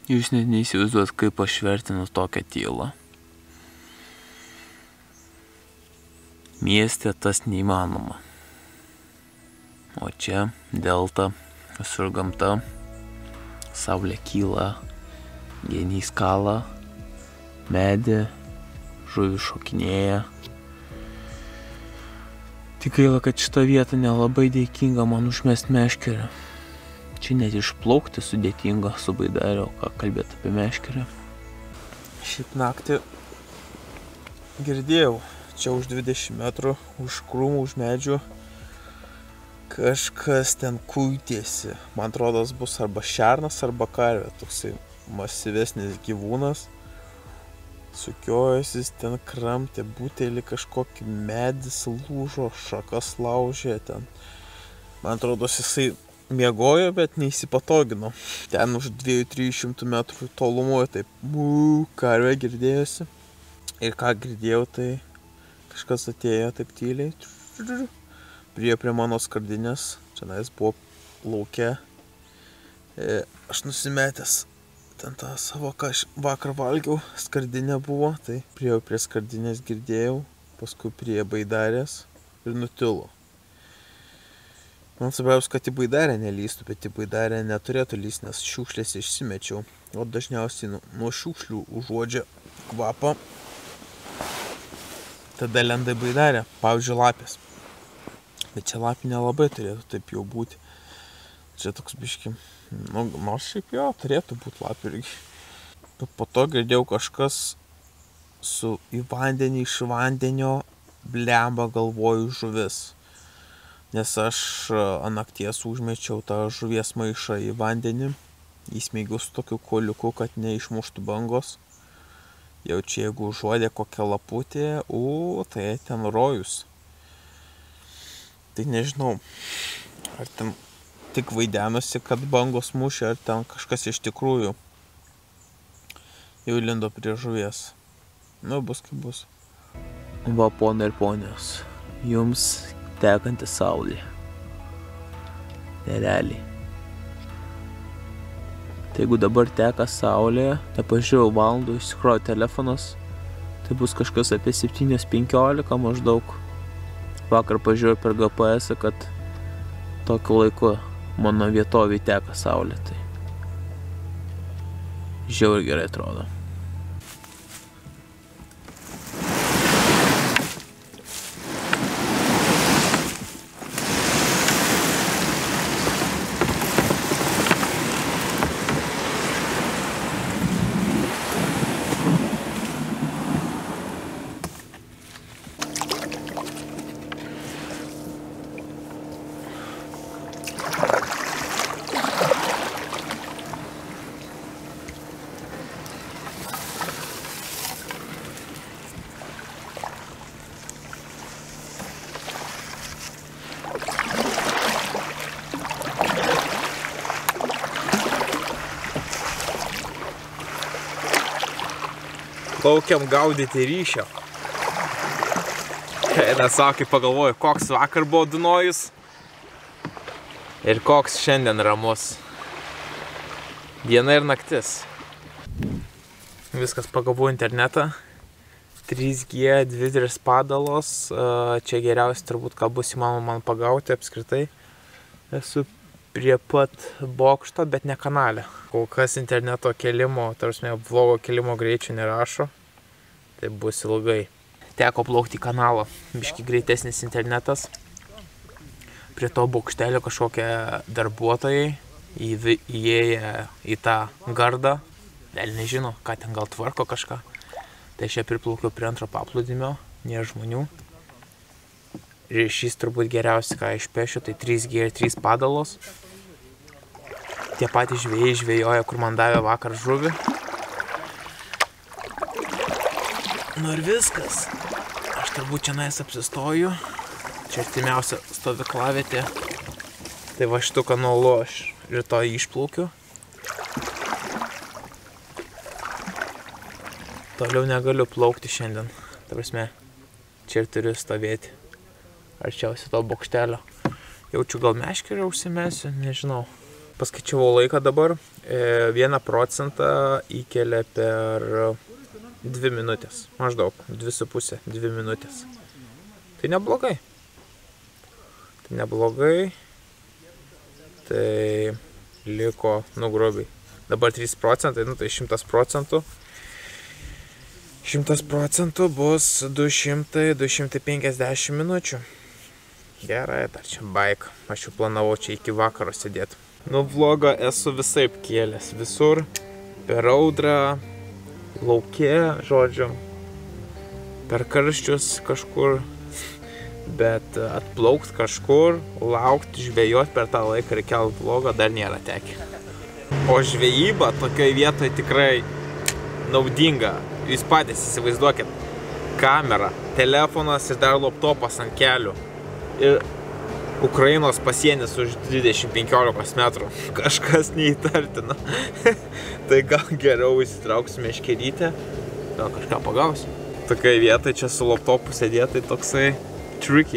Jūs net neįsivaizduot, kaip aš vertinu tokią tylą. Mieste tas neįmanoma. O čia delta, visur gamta, saulė kyla, geniai skala, medė, žuvis šokinėja. Tik gaila, kad šita vieta nelabai dėkinga man užmest meškerę. Čia net išplaukti sudėtinga su baidare, o ką kalbėti apie meškerę. Šiaip naktį girdėjau, čia už 20 metrų, už krūmų, už medžių, kažkas ten kuitėsi. Man atrodo, bus arba šernas, arba karvė, toksai masyvesnis gyvūnas. Sukiojosis, ten kramtė butelį, kažkokį medis lūžo, šakas laužė ten. Man atrodo, jisai miegojo, bet neįsipatogino. Ten už 200-300 metrų tolumoje taip karvė girdėjosi. Ir ką girdėjau, tai kažkas atėjo taip tyliai. Priėjo prie mano skardinės. Čia buvo lauke. Aš nusimetęs ten tą savo, ką aš vakar valgiau, skardinė buvo. Tai priėjau prie skardinės, girdėjau. Paskui prie baidarės ir nutilo. Man svarbiausia, kad į baidarę nelystų, bet į baidarę neturėtų lyst, nes šiukšlės išsimečiau. O dažniausiai nuo šiukšlių užuodžia kvapą. Tada lenda į baidarę, pavyzdžiui, lapės. Bet čia lapė nelabai turėtų taip jau būti. Čia toks biški, nors šiaip jo, turėtų būti lapė irgi. Po to girdėjau kažkas į vandenį, iš vandenio blemba galvoju žuvis. Nes aš ant nakties užmečiau tą žuvies maišą į vandenį, įsmeigiau su tokiu kuoliuku, kad neišmuštų bangos. Jaučiu, jeigu užuodė kokią laputę, tai ten rojus. Tai nežinau, ar ten tik vaidenosi, kad bangos mušė, ar ten kažkas iš tikrųjų jau lindo prie žuvies. Bus kaip bus. Va, ponai ir ponios, jums tekanti saulė. Nerealiai. Tai jeigu dabar teka saulė, nepažiūrėjau valandų, išsikrojo telefonas, tai bus kažkas apie 7:15 maždaug. Vakar pažiūrėjau per GPS, kad tokiu laiku mano vietovėj teka saulė. Tai žiauriai gerai atrodo. Plaukiam gaudyti ryšio. Nesakė, pagalvoju, koks vakar buvo Dunojus ir koks šiandien ramus. Diena ir naktis. Viskas pagavau internetą. 3G, 2-3 padalos. Čia geriausia turbūt, ką bus įmanoma man pagauti apskritai. Esu prie pat bokšto, bet ne kanale. Kol kas interneto kelimo, tarsi vlogo kelimo greičių nerašo, tai bus ilgai. Teko plaukti į kanalą, biški greitesnis internetas. Prie to bokštelio kažkokie darbuotojai įėję į tą gardą. Vėl nežino, ką ten gal tvarko kažką. Tai aš čia priplaukiau prie antro paplūdimio, nėra žmonių. Ryšys turbūt geriausia, ką išpešiu, tai 3G ir 3 padalos. Tie patys žvėjai žvėjoja, kur man davė vakar žuvį. Ir viskas. Aš turbūt čia apsistoju. Čia artimiausia stovyklavietė. Tai va šitų kanalų aš rytoj išplaukiu. Toliau negaliu plaukti šiandien. Ta prasme, čia ir turiu stovėti. Arčiausiai to bokštelio. Jaučiu, gal meškerę užsimesiu, nežinau. paskaičiavau laiką dabar, 1% įkelia per 2 minutės, maždaug 2,5-2 minutės. Tai neblogai. Tai liko, grubiai. Dabar 3%, tai 100%. 100% bus 200-250 minučių. Gerai, dar čia baik. Aš jau planavau čia iki vakaro sėdėti. Vlogą esu visaip kėlęs. Visur. Per audrą, lauke, žodžiu. Per karščius kažkur. Bet atplaukt kažkur, laukti, žvejot per tą laiką ir kelt vlogą dar nėra tekę. O žvejyba tokioje vietoje tikrai naudinga. Jūs patys įsivaizduokit. Kamera, telefonas ir dar laptopas ant kelių. Ir Ukrainos pasienis už 20-15 metrų. Kažkas neįtartina. Tai gal geriau įsitrauksiu meškerytę. Gal kažką pagausiu. Tokioje vietoje čia su laptopu sėdėtai toksai tricky.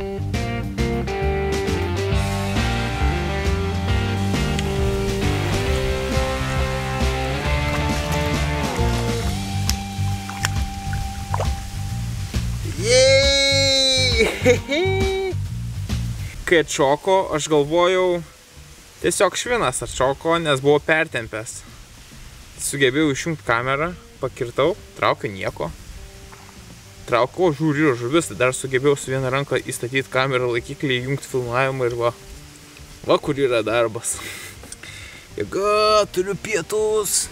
Kai atšoko, aš galvojau, tiesiog švinas atšoko, nes buvo pertempęs. Sugebėjau išjungti kamerą, pakirtau, traukiu nieko. Traukau, žiūriu žuvis, dar sugebėjau su viena ranka įstatyti kamerą, laikiklį, įjungti filmavimą ir va kur yra darbas. Jėga, turiu pietus.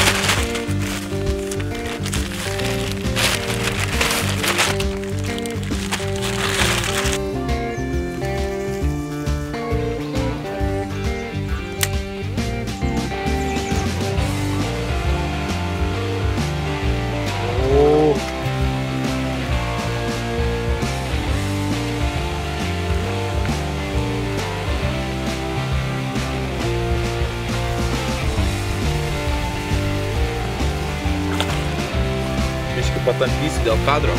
Patampysiu dėl kadro.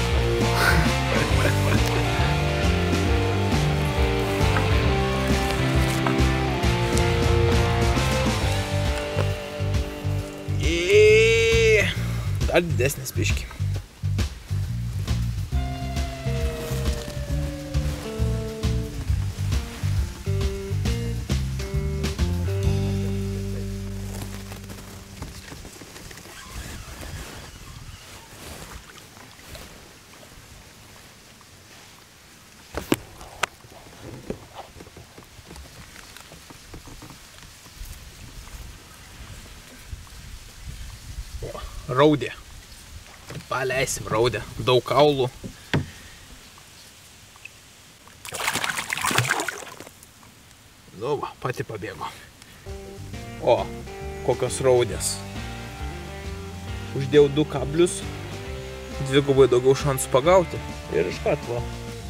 Dar didesnis biškį. Raudė. Paleisim raudę. Daug kaulų. Pati pabėgo. O, kokios raudės. Uždėjau 2 kablius. Dvigubai daugiau šansų pagauti. Ir iškart va.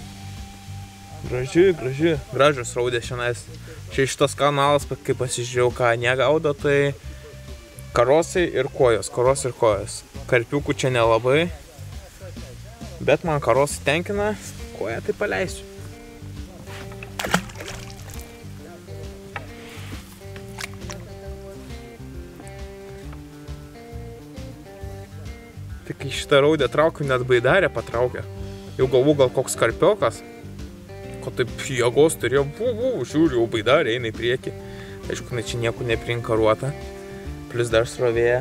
Gražios raudės šiandien. Čia šitas kanalas, kai pasižiūrėjau, ką negaudo, tai karosai ir kojos, Karpiukų čia nelabai, bet man karosai tenkina, koją tai paleisiu. Tai kai šitą raudę traukiu, net baidarę patraukia. Jau galvu gal koks karpiokas, ko taip jėgos turėjo, žiūriu, jau baidarė eina į priekį. Aišku, čia nieko neprinkaruota. Plius dar srovė.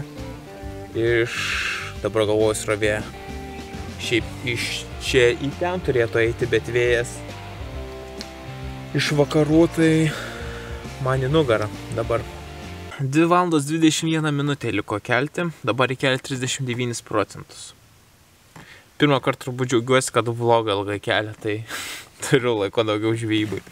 Dabar galvoju srovė. Šiaip iš čia į ten turėtų eiti, bet vėjas iš vakarų, tai man į nugarą dabar. 2 valandos 21 minutė liko kelti, dabar įkelti 39%. Pirmą kartą turbūt džiaugiuosi, kad vlogą ilgai kelia, tai turiu laiko daugiau žvejybai.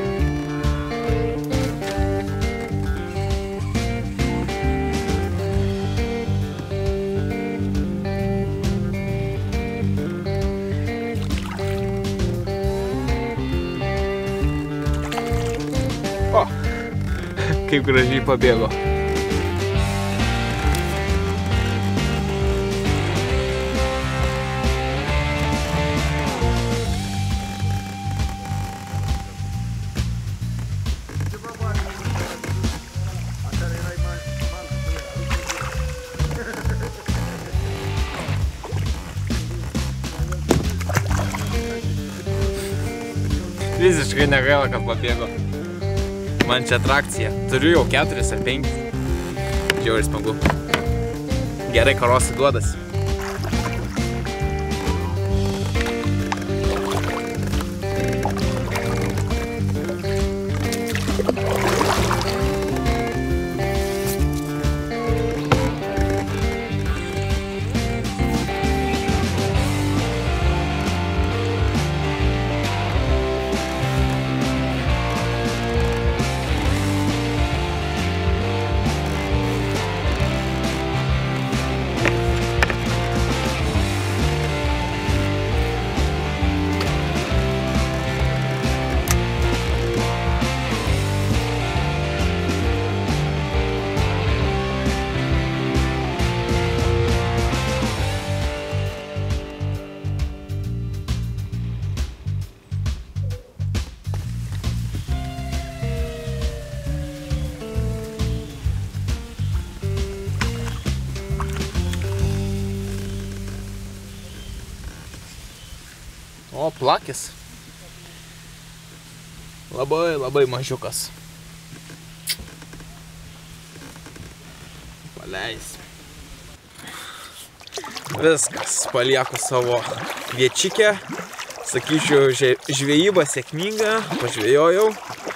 O, kaip gražiai pabėgo. Visiškai negaila, kad pabėgo. Man čia atrakcija. Turiu jau 4 ar 5. Žiauriai smagu. Gerai karosai duodas. O, plakis. Labai mažiukas. Paleis. Viskas, palieku savo viečikę. Sakyčiau, žvejyba sėkminga, pažvejojau.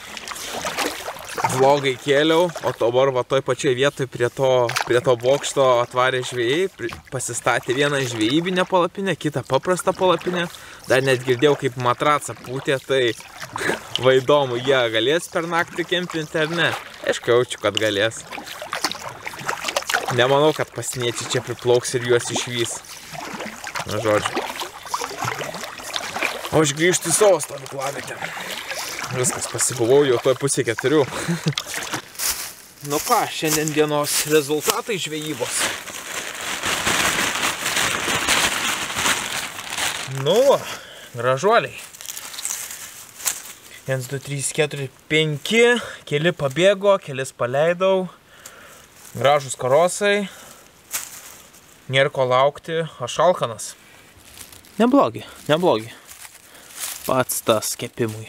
Vlogą įkėliau, o dabar va toj pačioj vietoj prie to bokšto atvarė žvejai, pasistatė vieną žvejybinę palapinę, kitą paprastą palapinę. Dar net girdėjau, kaip matracą pūtė, tai va įdomu, jie galės per naktį kempinti ar ne? Aišku, jaučiu, kad galės. Nemanau, kad pasieniečiai čia priplauks ir juos išvys. Na, žodžiu. O aš grįžtu į savo stovyklavietę. Viskas, pasibuvau jau toj pusė 4. Nu ką, šiandien dienos rezultatai žvejybos. Nu, gražuoliai. 1, 2, 3, 4, 5. Keli pabėgo, kelis paleidau. Gražus karosai. Nėra ko laukti, aš alkanas. Neblogi. Pats tas kepimui.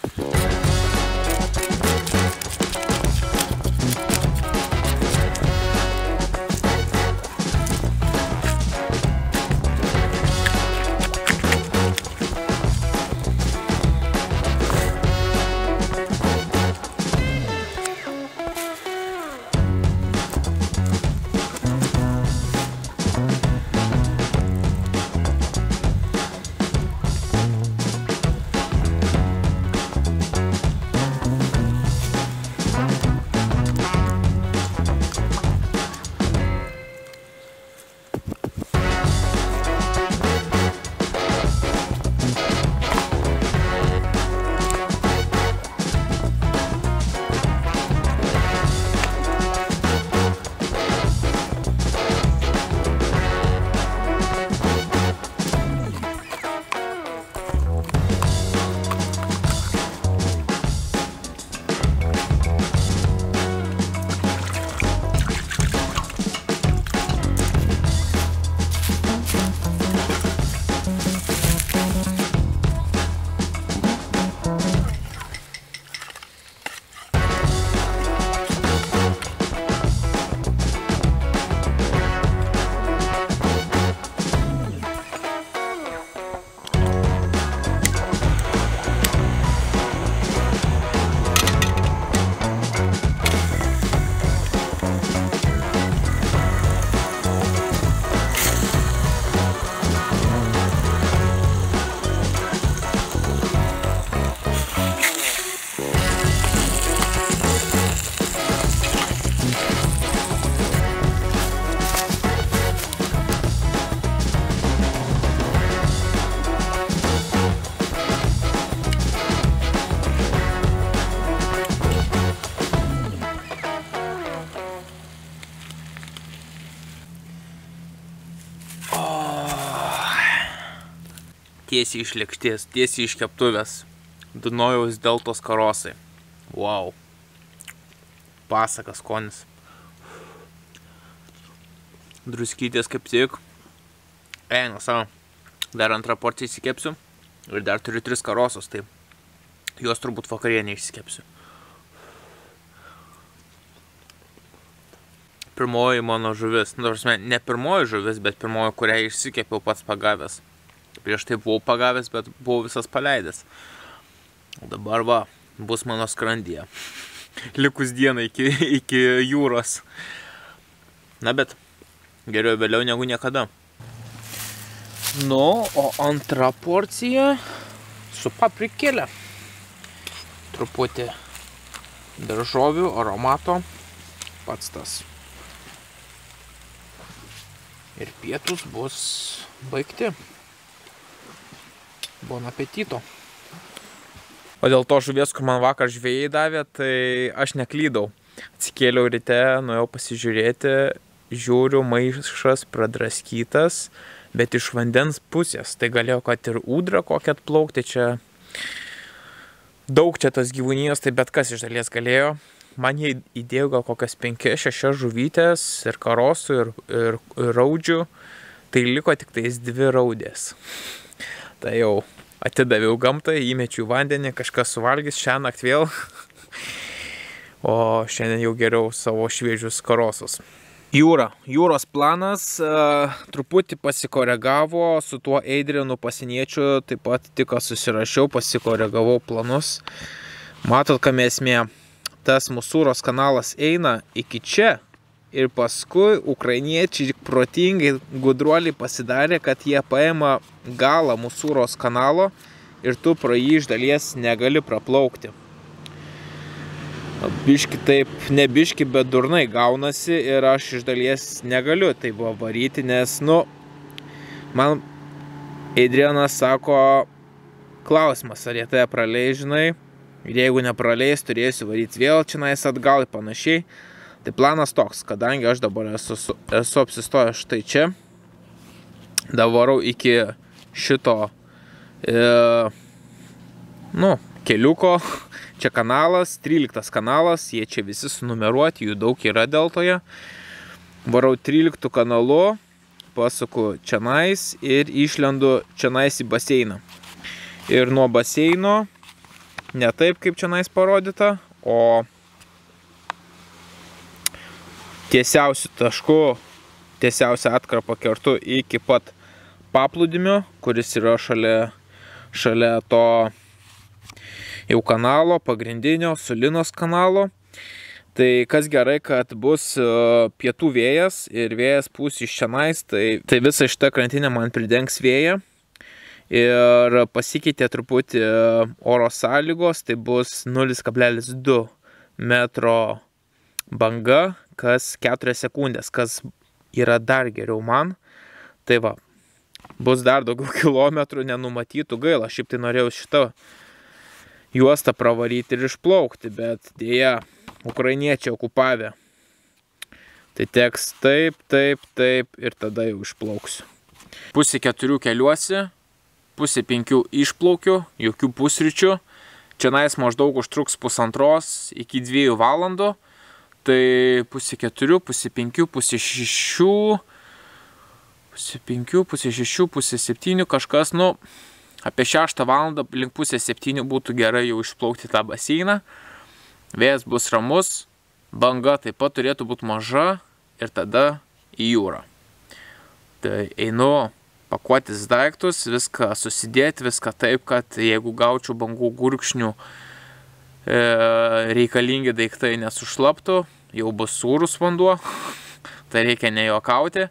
Tiesiai iš lėkštės, tiesiai iš keptuvės. Dunojaus deltos karosai. Wow. Pasakas skonis. Druskytės kaip tik. Eina savo. Dar antrą porciją įsikepsiu. Ir dar turiu 3 karosus. Tai Juos turbūt vakarienė išsikepsiu. Pirmoji mano žuvis. Ne pirmoji žuvis, bet pirmoji, kurią išsikepiau pats pagavęs. Prieš tai buvau pagavęs, bet buvau visas paleidęs. O dabar va, bus mano skrandyje. Likus dieną iki jūros. Na bet, geriau vėliau negu niekada. Nu, o antra porcija su paprikėlė. Truputį daržovių, aromato. Pats tas. Ir pietus bus baigti. Bon apetito. O dėl to žuvies, kur man vakar žvejai davė, tai aš neklydau. Atsikėliau ryte, nuėjau pasižiūrėti, žiūriu, maišas pradraskytas, bet iš vandens pusės. Tai galėjo, kad ir ūdra kokią atplaukti, čia daug čia tas gyvūnijos, tai bet kas iš dalies galėjo. Man jie įdėjo gal kokias 5-6 žuvytės ir karosų ir raudžių, tai liko tik tais 2 raudės. Tai jau atidaviau gamtai, įmečiau vandenį, kažkas suvalgys šiąnakt vėl, o šiandien jau geriau savo šviežius karosus. Jūros planas truputį pasikoregavo, su tuo Adrianu pasieniečiu, taip pat tik susirašiau, pasikoregavau planus. Matot, kame esmė, tas Musūros kanalas eina iki čia ir paskui ukrainiečiai protingai gudruoliai pasidarė, kad jie paima galą Musūros kanalo ir tu pro jį iš dalies negali praplaukti. Biški taip, ne biški, bet durnai gaunasi ir aš iš dalies negaliu taip varyti, nes, man Adrianas sako, klausimas, ar jie tai praleis, žinai, ir jeigu nepraleis, turėsiu varyti vėl čionais atgal ir panašiai. Tai planas toks, kadangi aš dabar esu apsistojęs štai čia, davarau iki šito, keliuko. Čia kanalas, 13 kanalas, jie čia visi sunumeruoti, jų daug yra deltoje. Varau 13 kanalu, pasuku čionais ir išlendu čionais į baseiną. Ir nuo baseino, ne taip kaip čionais parodyta, o tiesiausiu tašku, tiesiausia atkarpa kertu iki pat paplūdimio, kuris yra šalia to jau kanalo, pagrindinio, Sulinos kanalo. Tai kas gerai, kad bus pietų vėjas ir vėjas pūs iš čionais, tai visa šita krantinė man pridengs vėją. Ir pasikeitė truputį oro sąlygos, tai bus 0,2 metro banga, kas 4 sekundės, kas yra dar geriau man. Tai va, bus dar daugiau kilometrų nenumatytų, gaila, šiaip tai norėjau šitą juostą pravaryti ir išplaukti, bet dėja, ukrainiečiai okupavę. Tai teks taip ir tada jau išplauksiu. 3:30 keliuosi, 4:30 išplaukiu, jokių pusryčių. Čianais maždaug užtruks 1,5 iki 2 valandų. Tai 4:30, 5:30, 6:00, 5:30, 6:00, 7:30 kažkas, apie 6 valandą, link 6:30 būtų gerai jau išplaukti tą baseiną. Vėjas bus ramus, banga taip pat turėtų būti maža ir tada į jūrą. Tai einu pakuotis daiktus, viską susidėti, viską taip, kad jeigu gaučiau bangų gurkšnių, reikalingi daiktai nesušlaptų, jau bus sūrus vanduo, tai reikia nejuokauti.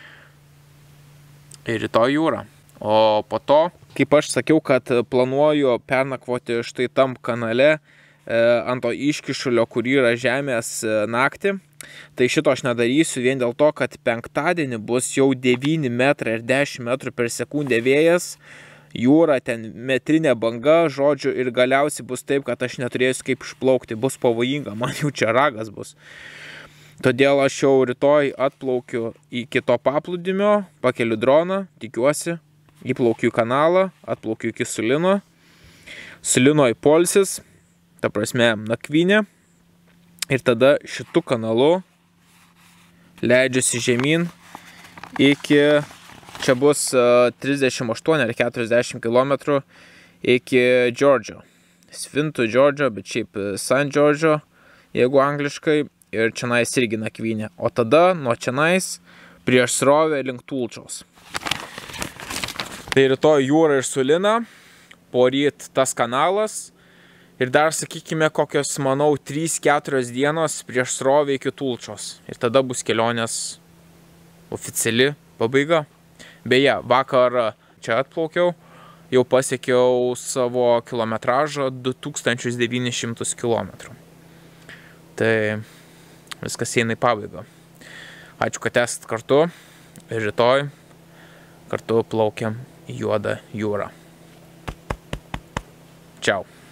Ir rytoj jūra. O po to, kaip aš sakiau, kad planuoju pernakvoti štai tam kanale ant to iškišulio, kur yra žemės naktį. Tai šito aš nedarysiu vien dėl to, kad penktadienį bus jau 9 metrai ir 10 metrų per sekundę vėjas. Jūra, ten metrinė banga, žodžiu, ir galiausiai bus taip, kad aš neturėsiu kaip išplaukti. Bus pavojinga, man jau čia ragas bus. Todėl aš jau rytoj atplaukiu iki to paplūdimio, pakeliu droną, tikiuosi. Įplaukiu į kanalą, atplaukiu iki Sulino. Sulinoj polsis, ta prasme nakvynė. Ir tada šitų kanalų leidžiuosi žemyn iki, čia bus 38 ar 40 km iki Džordžio. Svintų Džordžo, bet šiaip San Džordžo, jeigu angliškai, ir čionais irgi nakvynė. O tada nuo čionais prieš srovę link Tulčos. Tai rytoj jūra ir Sulina, poryt tas kanalas ir dar, sakykime, kokios, manau, 3-4 dienos prieš srovę iki Tulčos. Ir tada bus kelionės oficiali pabaiga. Beje, vakar čia atplaukiau, jau pasiekiau savo kilometražą 2900 km. Tai viskas eina į pabaigą. Ačiū, kad esat kartu ir rytoj kartu plaukiam į juodą jūrą. Čiau.